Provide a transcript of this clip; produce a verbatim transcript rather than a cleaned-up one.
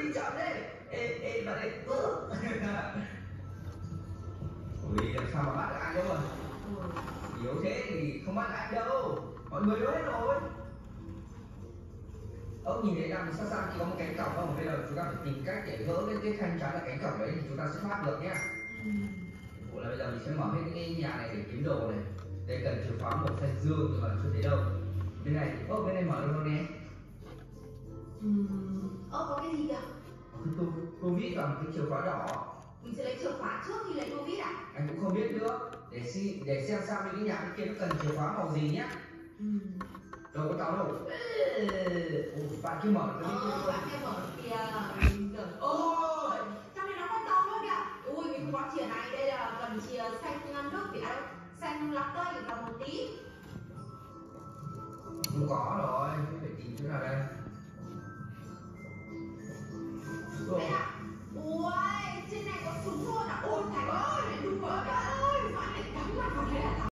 đi chọn đấy. Ê, ê, bạn ấy. Ui, làm sao mà bắt được anh đâu rồi. Yếu thế thì không bắt anh đâu. Mọi người nói hết rồi. Ông nhìn thấy đằng xa xa chỉ có một cánh cổng không? Bây giờ chúng ta phải tìm cách để gỡ cái, cái thanh chắn là cánh cổng đấy thì chúng ta sẽ thoát được nhá. Ủa là bây giờ mình sẽ mở hết những cái nhà này để kiếm đồ này. Đây cần chìa khóa màu xanh dương nhưng mà chưa thấy đâu. Bên này, ơ bên này mở được đâu nè. Ơ có cái gì kìa? Cái tô, tô vít và một cái chìa khóa đỏ. Mình sẽ lấy chìa khóa trước khi lấy tô vít à? Anh cũng không biết nữa. Để xem, để xem sao những cái nhà bên kia nó cần chìa khóa màu gì nhá. Đâu có cháu đâu. Ủa, bạn kia mở cái Ờ, bạn kia mở kìa. Mình tưởng, ôi, trong này nó con to luôn kìa. Ui, mình không có chìa này, đây là cần chìa xanh nước thì đâu, xanh lọc cây vào một tí. Không có rồi, phải tìm chỗ nào đây. Đây ạ.